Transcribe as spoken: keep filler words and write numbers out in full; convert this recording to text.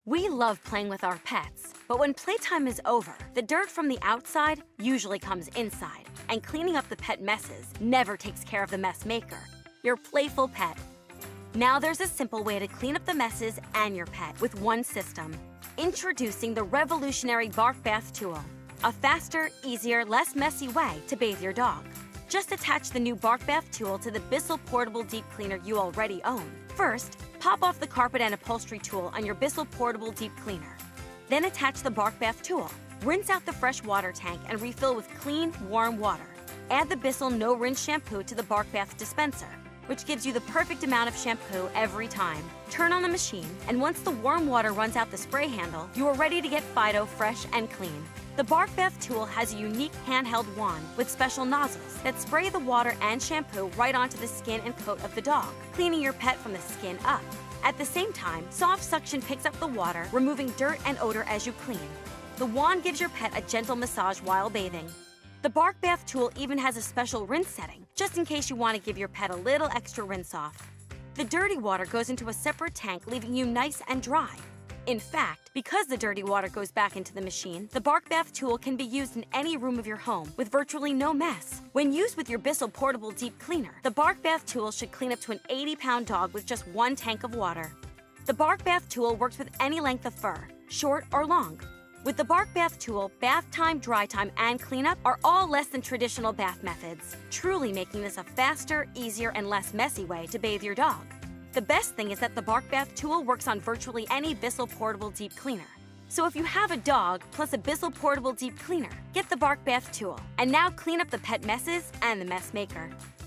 We love playing with our pets, but when playtime is over, the dirt from the outside usually comes inside, and cleaning up the pet messes never takes care of the mess maker, your playful pet. Now there's a simple way to clean up the messes and your pet with one system. Introducing the revolutionary Bark Bath Tool, a faster, easier, less messy way to bathe your dog. Just attach the new Bark Bath Tool to the Bissell Portable Deep Cleaner you already own. First, pop off the carpet and upholstery tool on your Bissell Portable Deep Cleaner. Then attach the Bark Bath Tool. Rinse out the fresh water tank and refill with clean, warm water. Add the Bissell No Rinse shampoo to the Bark Bath dispenser, which gives you the perfect amount of shampoo every time. Turn on the machine, and once the warm water runs out the spray handle, you are ready to get Fido fresh and clean. The Bark Bath Tool has a unique handheld wand with special nozzles that spray the water and shampoo right onto the skin and coat of the dog, cleaning your pet from the skin up. At the same time, soft suction picks up the water, removing dirt and odor as you clean. The wand gives your pet a gentle massage while bathing. The Bark Bath Tool even has a special rinse setting, just in case you want to give your pet a little extra rinse off. The dirty water goes into a separate tank, leaving you nice and dry. In fact, because the dirty water goes back into the machine, the Bark Bath Tool can be used in any room of your home with virtually no mess. When used with your Bissell Portable Deep Cleaner, the Bark Bath Tool should clean up to an eighty pound dog with just one tank of water. The Bark Bath Tool works with any length of fur, short or long. With the Bark Bath Tool, bath time, dry time, and cleanup are all less than traditional bath methods, truly making this a faster, easier, and less messy way to bathe your dog. The best thing is that the Bark Bath Tool works on virtually any Bissell Portable Deep Cleaner. So if you have a dog plus a Bissell Portable Deep Cleaner, get the Bark Bath Tool, and now clean up the pet messes and the mess maker.